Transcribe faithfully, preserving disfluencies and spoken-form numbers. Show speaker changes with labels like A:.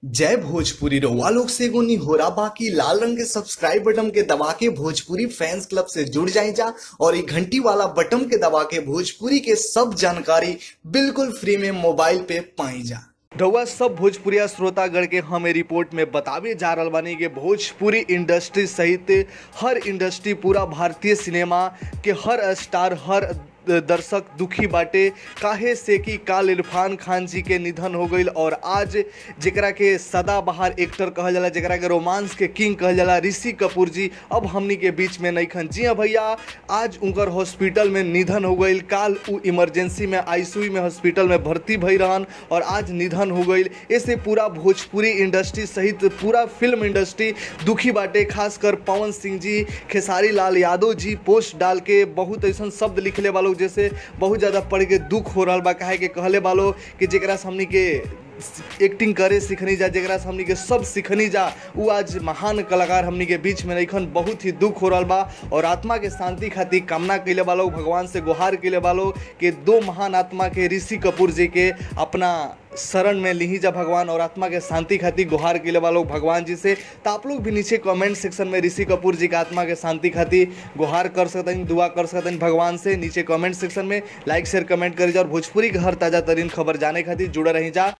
A: जय भोजपुरी रउआ लोग से एगो निहोरा बाकी लाल रंग के सब्सक्राइब बटन के दबा के भोजपुरी फैंस क्लब से जुड़ जाए जा और ये घंटी वाला बटन के दबा के भोजपुरी के सब जानकारी बिल्कुल फ्री में मोबाइल पे पाई जा। रउआ सब भोजपुरिया श्रोतागण के हम ए रिपोर्ट में बतावे जा रहल बानी कि भोजपुरी इंडस्ट्री सहित हर इंडस्ट्री पूरा भारतीय सिनेमा के हर स्टार हर दर्शक दुखी बाटे काहे से कि काल इरफान खान जी के निधन हो गईल और आज जेकरा के सदाबहार एक्टर कहल जाला, जेकरा के रोमांस के किंग कहल जाला, ऋषि कपूर जी अब हमनी के बीच में नहीं खन। जी हाँ भैया, आज उनकर हॉस्पिटल में निधन हो गईल। काल उ इमरजेंसी में आईसीयू में हॉस्पिटल में भर्ती भई रहन और आज निधन हो गईल। ऐसे पूरा भोजपुरी इंडस्ट्री सहित पूरा फिल्म इंडस्ट्री दुखी बाटे। खासकर पवन सिंह जी, खेसारी लाल यादव जी पोस्ट डाल के बहुत ऐसा शब्द लिखले वालों जैसे बहुत ज़्यादा पढ़ के दुख हो रहा बा। काहे के कहले वालों कि जेकरा से हमनी के एक्टिंग करे सीखनी जा, जेकरा से हमनी के सब सीखनी जा, वो आज महान कलाकार हमनी के बीच में नहीं। बहुत ही दुख हो रहा बा और आत्मा के शांति खातिर कामना कैले वालों, भगवान से गुहार कैले वालों कि दो महान आत्मा के ऋषि कपूर जी के अपना शरण में ली जा भगवान और आत्मा के शांति खातिर गुहार कैले वालों भगवान जी से। तो आप लोग भी नीचे कमेंट सेक्शन में ऋषि कपूर जी का आत्मा के शांति खातिर गुहार कर सकते हैं, दुआ कर सकते हैं भगवान से। नीचे कमेंट सेक्शन में लाइक शेयर कमेंट करी जा और भोजपुरी के हर ताज़ा तरीन खबर जाने खातिर जुड़े रही जा।